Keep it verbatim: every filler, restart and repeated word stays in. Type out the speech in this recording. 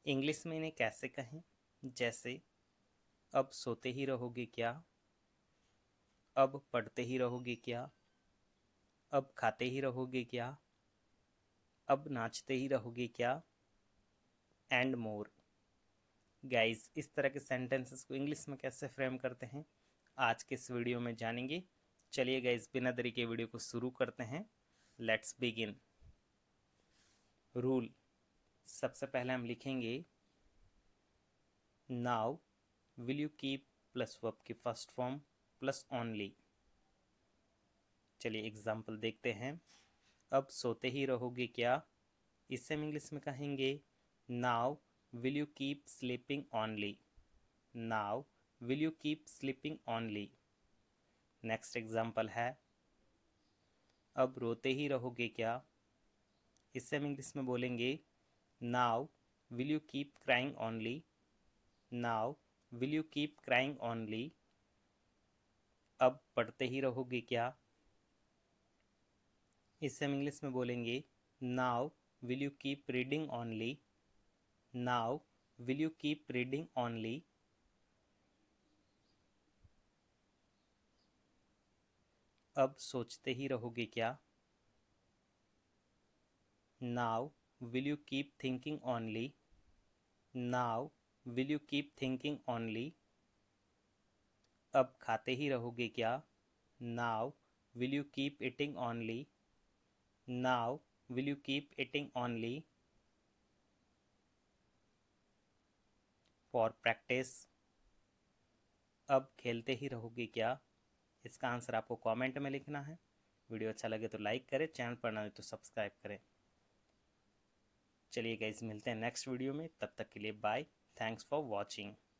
English में इन्हें कैसे कहें? जैसे अब सोते ही रहोगे क्या, अब पढ़ते ही रहोगे क्या, अब खाते ही रहोगे क्या, अब नाचते ही रहोगे क्या, एंड मोर। गाइस, इस तरह के सेंटेंसेस को इंग्लिश में कैसे फ्रेम करते हैं आज के इस वीडियो में जानेंगे। चलिए गाइस, बिना देरी के वीडियो को शुरू करते हैं। Let's begin. रूल। सबसे पहले हम लिखेंगे now will you keep plus verb की फर्स्ट फॉर्म प्लस ओनली। चलिए एग्जाम्पल देखते हैं। अब सोते ही रहोगे क्या, इसे हम इंग्लिश में कहेंगे now will you keep sleeping only. Now will you keep sleeping only. Next example है अब रोते ही रहोगे क्या, इससे हम इंग्लिश में बोलेंगे now will you keep crying only. Now will you keep crying only. अब पढ़ते ही रहोगे क्या, इससे हम इंग्लिश में बोलेंगे now will you keep reading only. Now will you keep reading only. अब सोचते ही रहोगे क्या, now will you keep thinking only. Now will you keep thinking only. अब खाते ही रहोगे क्या, now will you keep eating only. Now will you keep eating only. For practice, अब खेलते ही रहोगे क्या, इसका आंसर आपको कमेंट में लिखना है। वीडियो अच्छा लगे तो लाइक करें, चैनल पर ना हो तो सब्सक्राइब करें। चलिए गाइस, मिलते हैं नेक्स्ट वीडियो में, तब तक के लिए बाय। Thanks for watching.